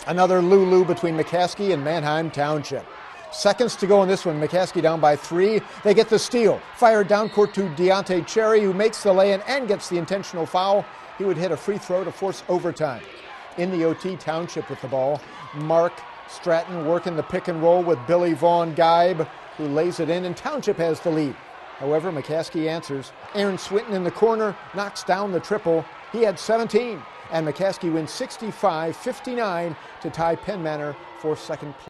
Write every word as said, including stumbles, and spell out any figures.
Another Lulu between McCaskey and Manheim Township. Seconds to go in this one. McCaskey down by three. They get the steal. Fired down court to Deontay Cherry, who makes the lay-in and gets the intentional foul. He would hit a free throw to force overtime. In the O T, Township with the ball. Mark Stratton working the pick and roll with Billy Vaughn Geib, who lays it in, and Township has the lead. However, McCaskey answers. Aaron Swinton in the corner knocks down the triple. He had seventeen, and McCaskey wins sixty-five fifty-nine to tie Penn Manor for second place.